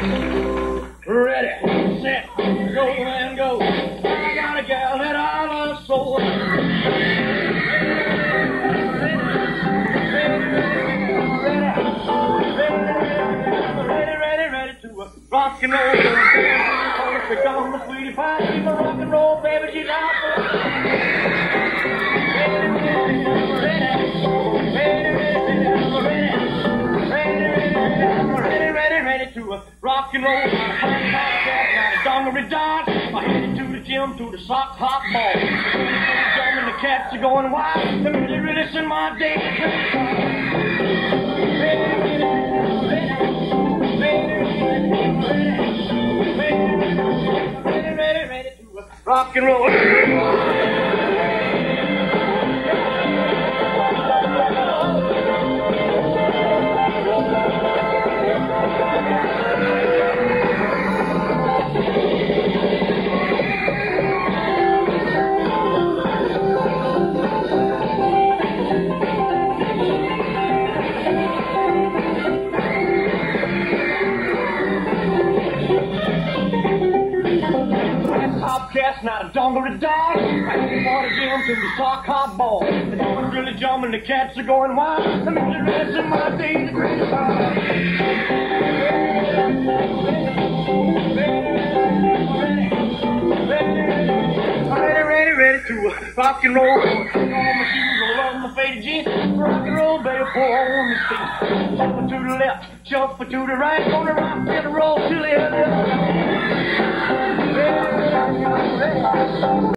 Ready, set, go and go. I got a gal that I love so. Ready to rock and roll. She's on the sweetie pie. She's a rock and roll baby. She's out ready to rock and roll. Got a dungaree dance. I headed to the gym to the sock hop ball. The cats are going wild. They're really send my day. Ready to rock and roll. Cast, not a dungaree dog. I ain't want to give to the sock hop ball. The dog is really jumping, the cats are going wild. The music rest in my days, the greatest time. Ready to rock and roll. Put on my shoes, roll on my faded jeans. Rock and roll, baby, pour on the feet. Shuffle to the left, shuffle to the right. Gonna rock and roll till the end.